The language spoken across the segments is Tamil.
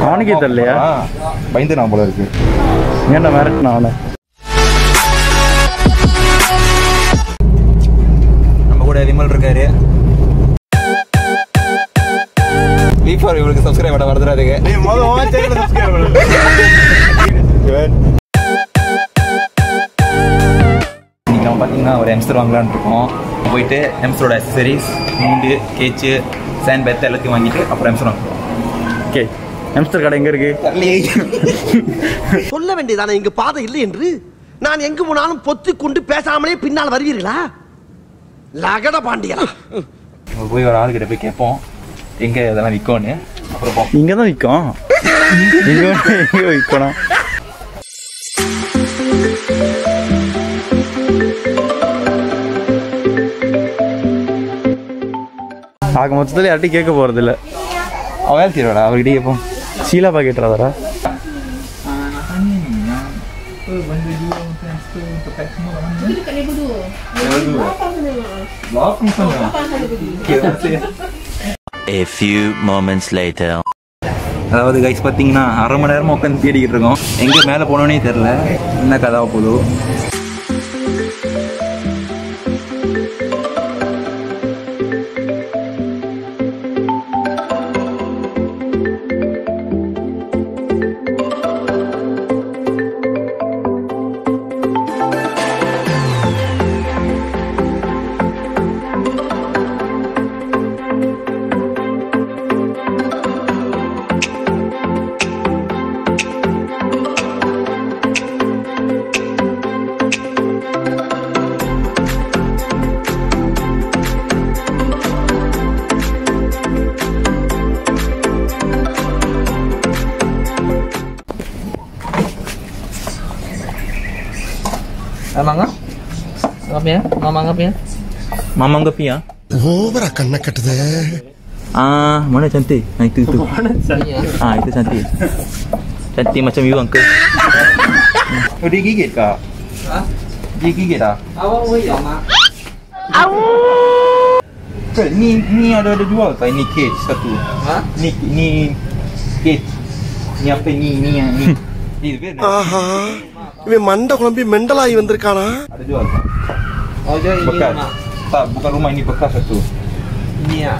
அவனுக்கே தெரியலையா? பயந்து நான் போல இருக்கு. ஏன்டா மிரட்டினா அவனை? நம்ம கூட விமல் இருக்காரு. வீஃபார் இவருக்கு சப்ஸ்கிரைப் பண்ண மறந்துடாதீங்க. நீ முதல்ல சேனலை சப்ஸ்கிரைப் பண்ணு. இன்னைக்கு நம்ம பார்த்தீங்கன்னா ஒரு ஹெம்ஸ்டர் வாங்கலான்னு இருக்கோம். போயிட்டு ஹெம்ஸ்டரோட அக்சசரிஸ், மூண்டு, கேச்சு, சேண்ட் பேத் எல்லாத்தையும் வாங்கிட்டு அப்புறம் ஹெம்ஸ்டர் வாங்குவோம். ஓகே, ஹெம்ஸ்டர் கடை எங்க இருக்கு? சொல்ல வேண்டியதானே இங்க பாதை இல்லை என்று. நான் எங்கு போனாலும் பொத்தி கொண்டு பேசாமலே பின்னால் வருவீர்களா? லகட பாண்டியா. போய் ஒரு ஆளுகிட்ட போய் கேட்போம் எங்க இதெல்லாம் விற்கும்னு. அப்புறம் இங்கே தான் விற்கும். எங்கே விற்கணும்? ஆக மொத்தத்தில் யார்ட்டையும் கேட்க போகிறதில்ல. அவன் வேலை தீர்வாடா, அவர்கிட்ட கேட்போம். ஷீலா பாக்கெட்டுறாதரா? A few moments later. அதாவது கைஸ் பார்த்தீங்கன்னா அரை மணி நேரமாக உட்காந்து தேடிக்கிட்டு இருக்கோம். எங்கே மேலே போனோன்னே தெரில. என்ன கதாவை போதும். Mamang Gapi ya? ஓவரா கண்ண கட்டுது. Mana cantik? Itu. Itu cantik. Cantik macam you uncle. Oh, dia gigit kak? Dia gigit tak? Ni ada jual tak? Ini cage satu. Ni cage. Ni apa ni yang ni? ஆஹா, இவன் மண்டை குழம்பி மெண்டலாகி வந்திருக்கானா? Ada jual tak? Oh, jadi bekas. Tak, bukan rumah ini bekas satu. Ini ya?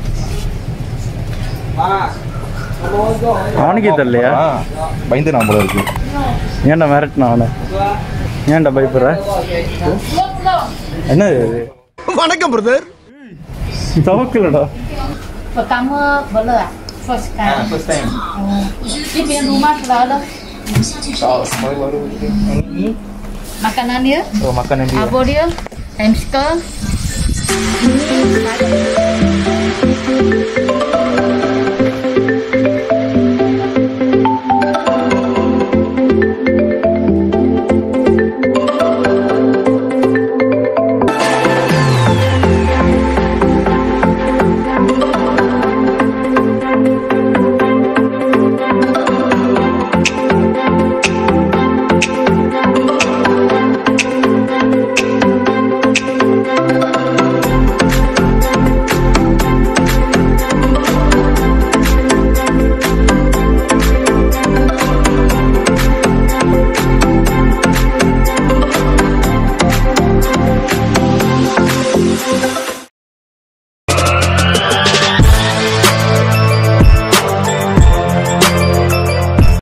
அவனுக்கே தெரியலையா? பயந்து நான் போல இருக்கு. ஏன்டா மிரட்டினா அவனை? ஏன்டா பயப்படுற? என்ன இது? வணக்கம் பிரதர். தவக்கலடா. Pertama boleh ah? First time. First time. Ini punya rumah sudah ada. Baru ini Makanan dia. oh, makanan dia. Abo dia. Hamster. Ini